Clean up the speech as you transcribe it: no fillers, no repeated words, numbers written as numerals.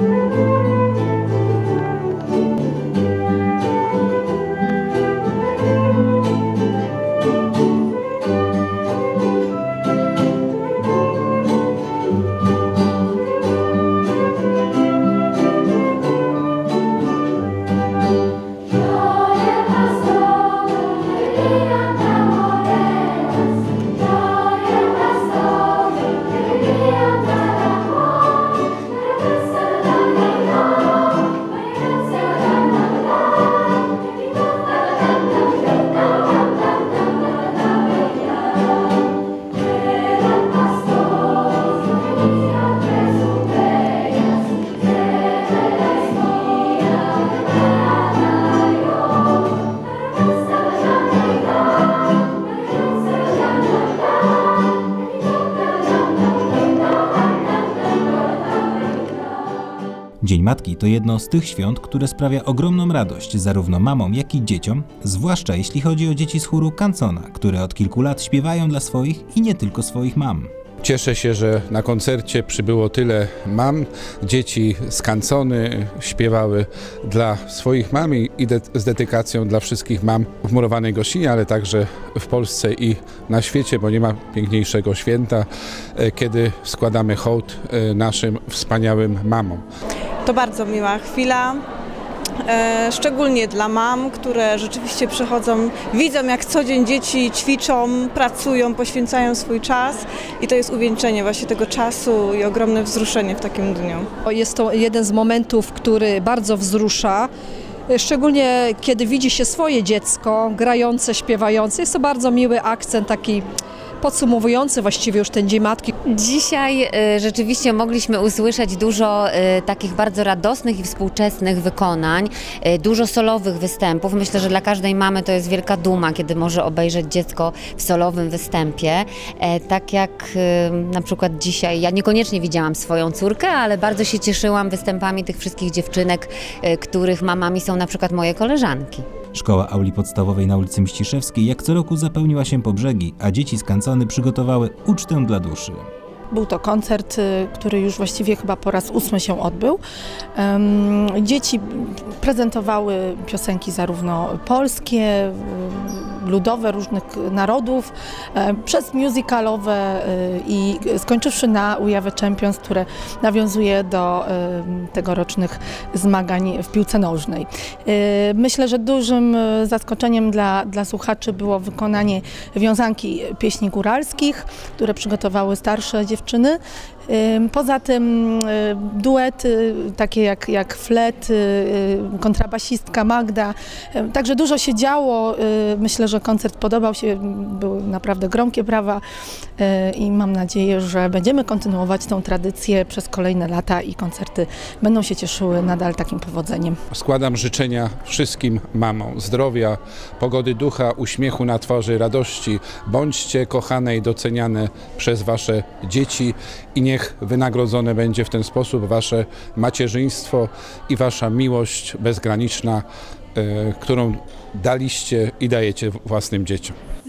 Dzień Matki to jedno z tych świąt, które sprawia ogromną radość zarówno mamom, jak i dzieciom, zwłaszcza jeśli chodzi o dzieci z chóru Canzona, które od kilku lat śpiewają dla swoich i nie tylko swoich mam. Cieszę się, że na koncercie przybyło tyle mam. Dzieci z Canzony śpiewały dla swoich mam i z dedykacją dla wszystkich mam w Murowanej Gościnie, ale także w Polsce i na świecie, bo nie ma piękniejszego święta, kiedy składamy hołd naszym wspaniałym mamom. To bardzo miła chwila. Szczególnie dla mam, które rzeczywiście przychodzą, widzą jak co dzień dzieci ćwiczą, pracują, poświęcają swój czas i to jest uwieńczenie właśnie tego czasu i ogromne wzruszenie w takim dniu. Jest to jeden z momentów, który bardzo wzrusza. Szczególnie kiedy widzi się swoje dziecko grające, śpiewające. Jest to bardzo miły akcent, taki podsumowujący właściwie już ten Dzień Matki. Dzisiaj rzeczywiście mogliśmy usłyszeć dużo takich bardzo radosnych i współczesnych wykonań, dużo solowych występów. Myślę, że dla każdej mamy to jest wielka duma, kiedy może obejrzeć dziecko w solowym występie. Tak jak na przykład dzisiaj, ja niekoniecznie widziałam swoją córkę, ale bardzo się cieszyłam występami tych wszystkich dziewczynek, których mamami są na przykład moje koleżanki. Szkoła auli podstawowej na ulicy Mściszewskiej jak co roku zapełniła się po brzegi, a dzieci z Canzony przygotowały ucztę dla duszy. Był to koncert, który już właściwie chyba po raz 8 się odbył. Dzieci prezentowały piosenki zarówno polskie, ludowe różnych narodów, przez musicalowe i skończywszy na We Have a Champions, które nawiązuje do tegorocznych zmagań w piłce nożnej. Myślę, że dużym zaskoczeniem dla słuchaczy było wykonanie wiązanki pieśni góralskich, które przygotowały starsze dziewczyny. Poza tym duety takie jak flet, kontrabasistka Magda. Także dużo się działo. Myślę, że koncert podobał się, były naprawdę gromkie brawa i mam nadzieję, że będziemy kontynuować tą tradycję przez kolejne lata i koncerty będą się cieszyły nadal takim powodzeniem. Składam życzenia wszystkim mamom zdrowia, pogody ducha, uśmiechu na twarzy, radości. Bądźcie kochane i doceniane przez wasze dzieci i niech wynagrodzone będzie w ten sposób wasze macierzyństwo i wasza miłość bezgraniczna, którą daliście i dajecie własnym dzieciom.